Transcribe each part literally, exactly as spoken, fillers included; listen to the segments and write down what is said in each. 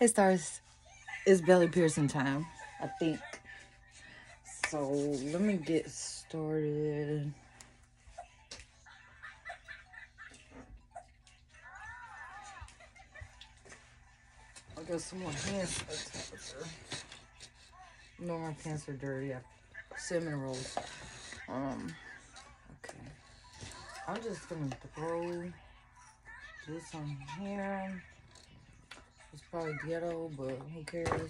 Hey stars, it's belly piercing time, I think. So let me get started. I got some more hand sanitizer. No, my pants are dirty. I cinnamon rolls. Um, okay. I'm just gonna throw this on here. It's probably ghetto, but who cares?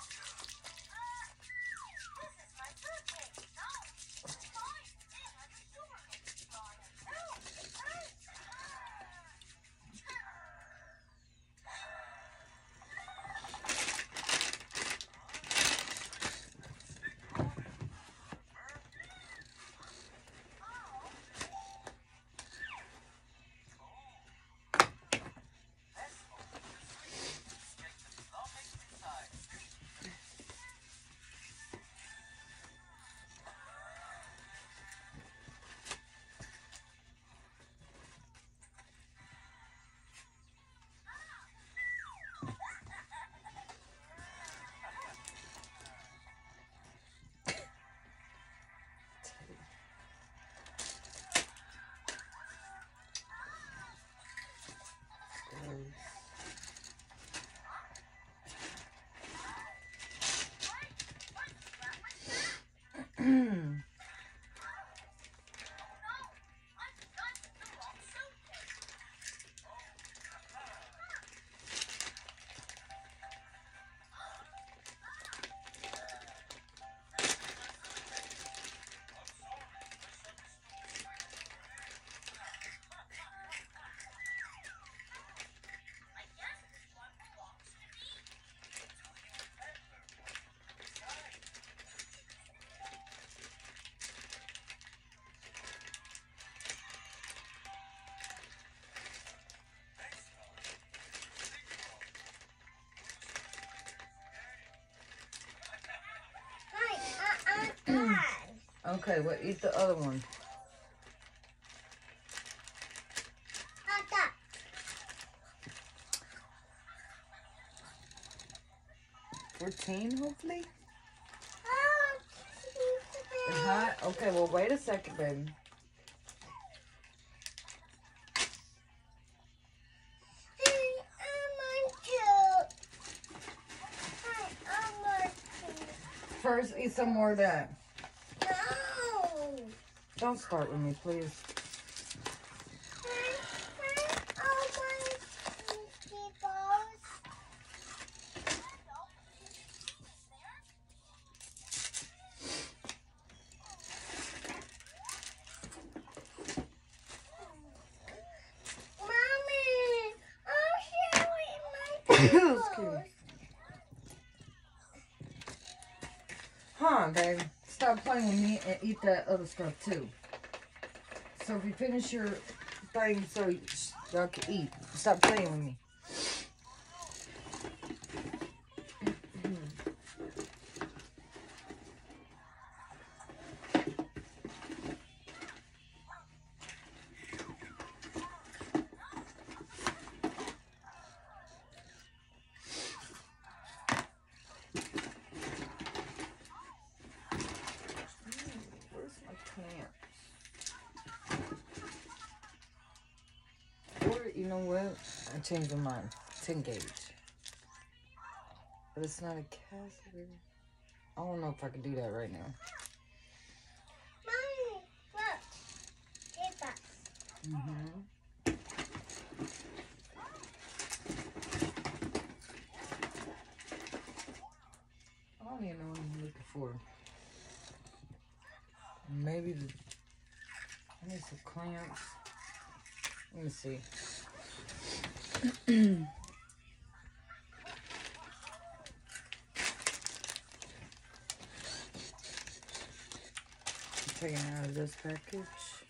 Okay, well, eat the other one. fourteen, hopefully? It's hot? Okay, well, wait a second, baby. First, eat some more of that. No. Don't start with me, please. Huh, babe? Stop playing with me and eat that other stuff too. So if you finish your thing so y'all can eat, stop playing with me. You know what? I changed my mind. ten gauge. But it's not a catheter. I don't know if I can do that right now. Mommy, look. Get that. Mm-hmm. I don't even know what I'm looking for. Maybe the... I need some clamps. Let me see. Taking out of this package.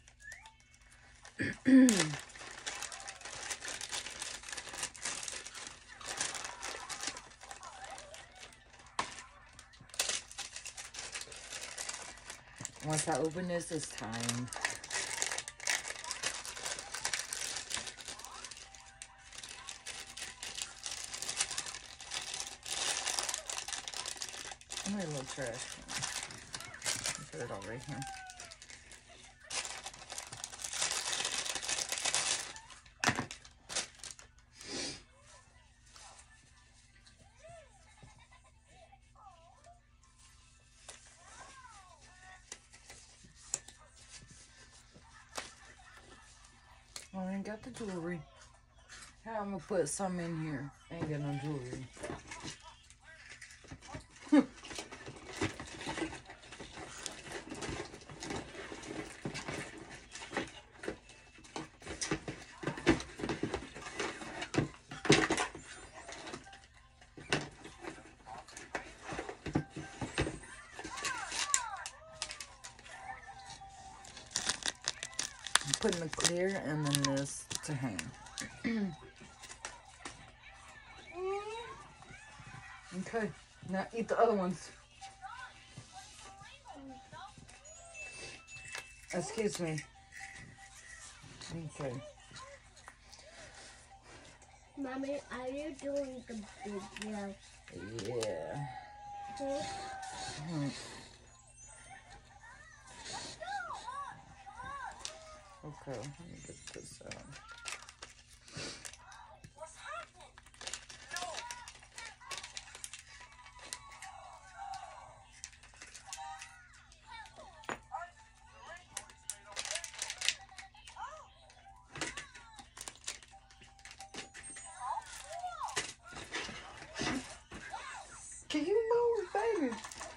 Once I open this, it's time. I need a little trash. Put it all right here. I ain't got the jewelry. How I'm gonna put some in here? I ain't got no jewelry. I'm putting the clear and then this to hang. Okay, now eat the other ones. Excuse me. Okay. Mommy, are you doing the video? Yeah. Hmm. Okay, let me get this out. Can you move, baby?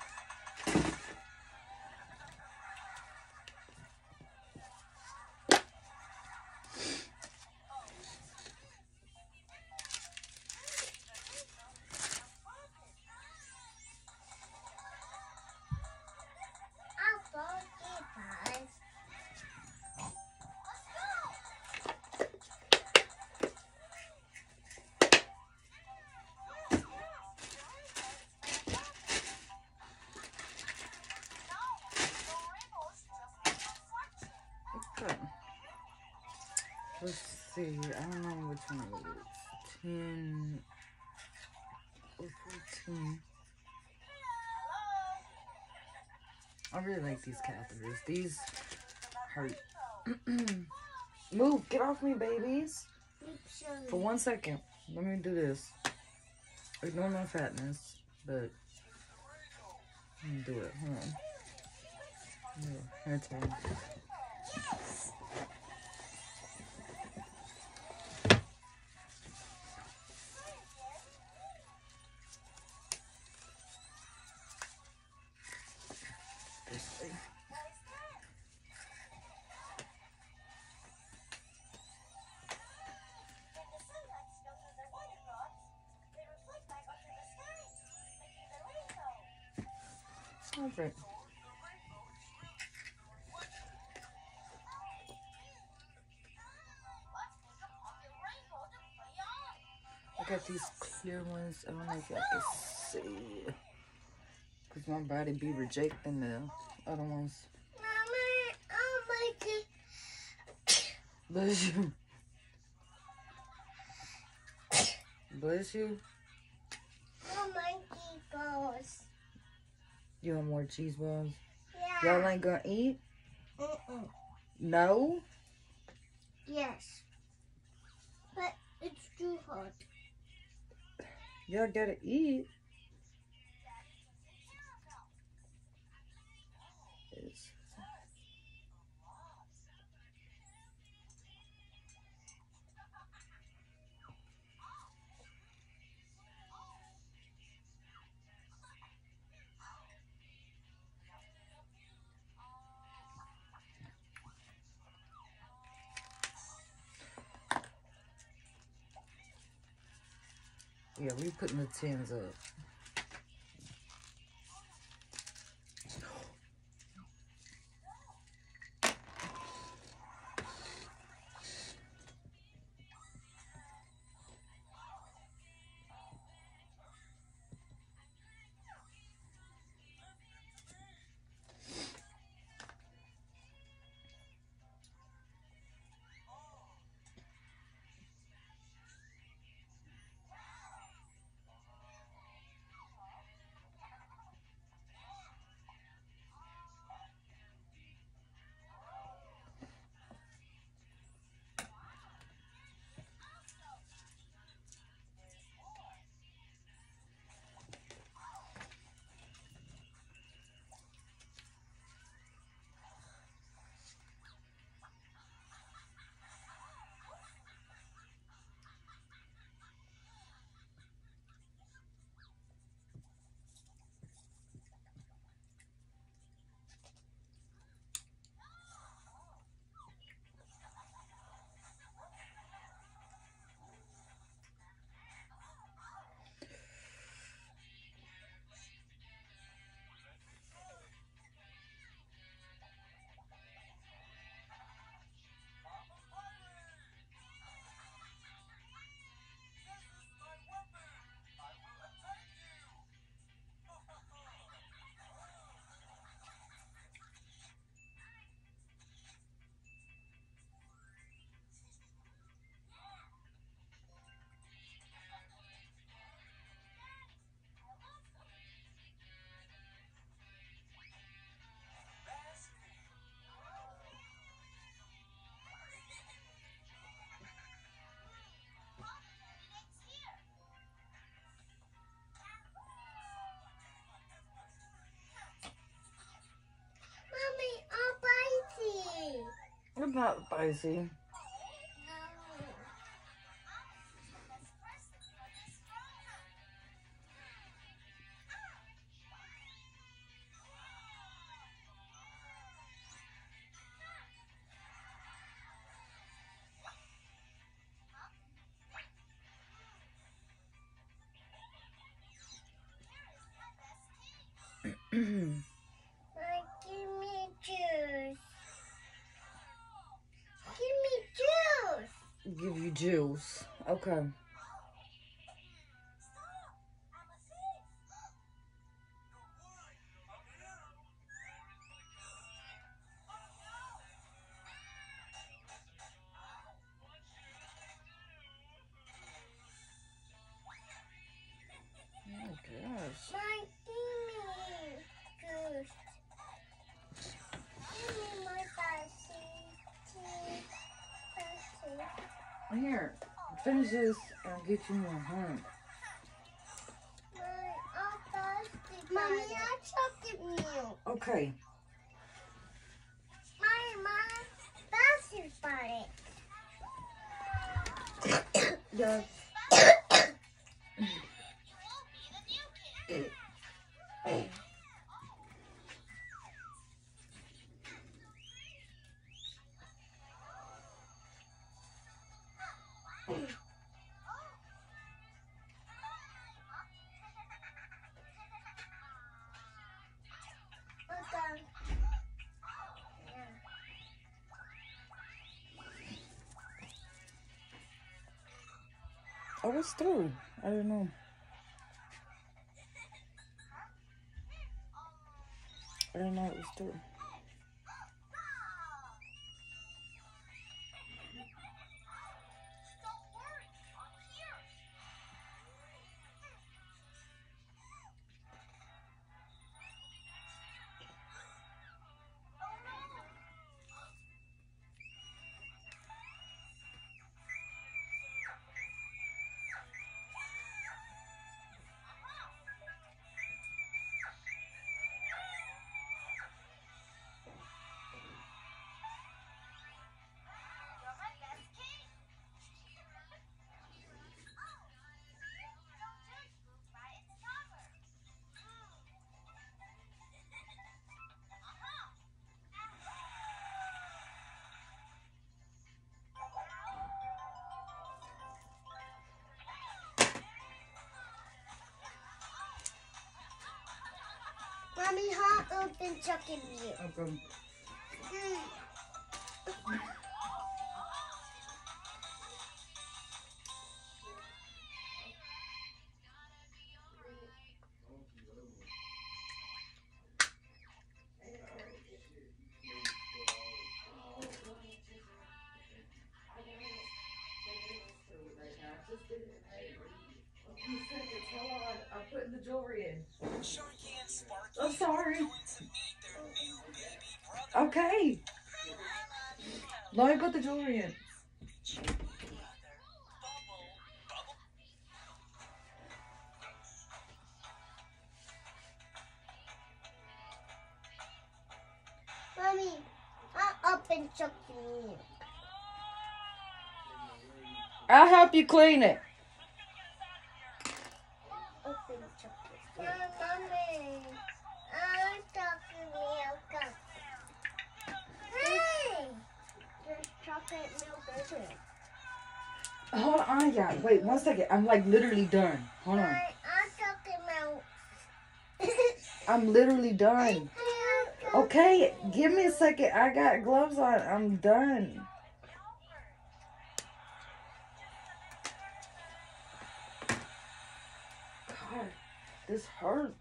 I'll go get five. Okay. Let's see. I don't know which one it is. ten or fourteen. I really like these catheters. These hurt. Move. Get off me, babies. For one second. Let me do this. Ignore my fatness. But let me do it. Hold on. Yeah, hair tie. This way. Okay. I got these clear ones. I don't know if y'all can see. Because my body be rejecting the other ones. Mommy, I'll make it. Bless you. Bless you. I'll make it balls. You want more cheese balls? Yeah. Y'all ain't gonna eat? Mm-mm. No? Yes. But it's too hot. Y'all gotta eat. It's... Yeah, we putting the tins up. It's not spicy. Like, give me juice. Give me juice. Give you juice. Okay. Oh gosh. Like, give me juice. Give me my Pepsi. Pepsi. Here, finish this and I'll get you more, huh? Mommy, I chocolate milk. Okay. My mom, that's his body. Yeah. Okay. Oh, it's through. I don't know. I didn't know it was through. Mommy, hot open chocolate milk. Okay. Mm. I'm putting the jewelry in. I'm sorry. Okay. Let me put the jewelry in. Mommy, hot open chocolate milk. I'll help you clean it. Open chocolate milk. Mommy, I want chocolate milk. Hey! There's chocolate milk everywhere. Hold on, yeah. Wait one second. I'm like literally done. Hold on. I want chocolate milk. I'm literally done. Okay, give me a second. I got gloves on. I'm done. God, this hurts.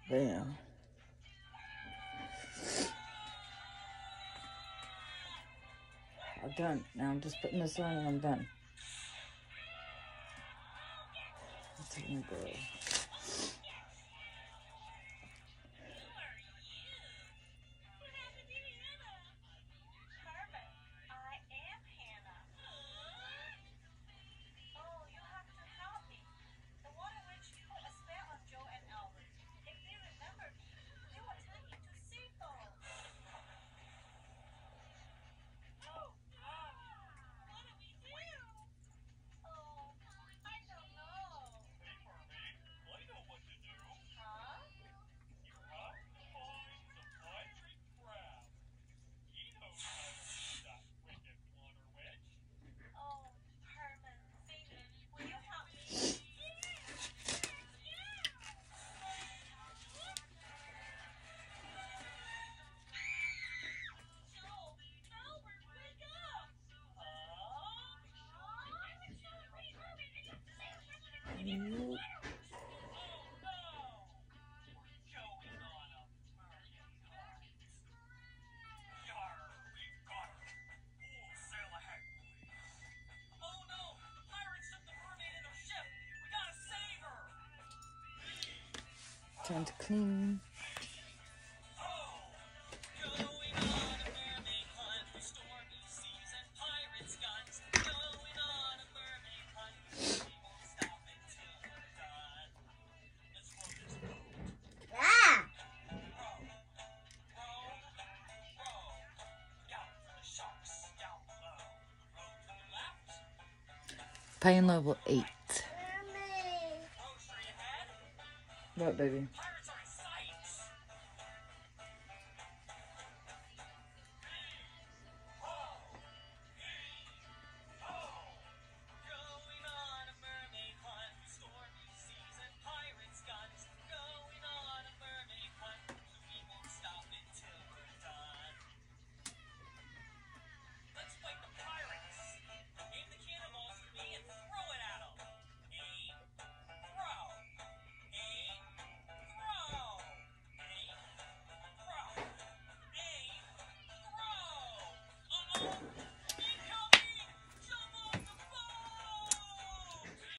Bam. I'm done. Now I'm just putting this on and I'm done. Let's take my girl. Time to clean. Pain level eight. What, baby?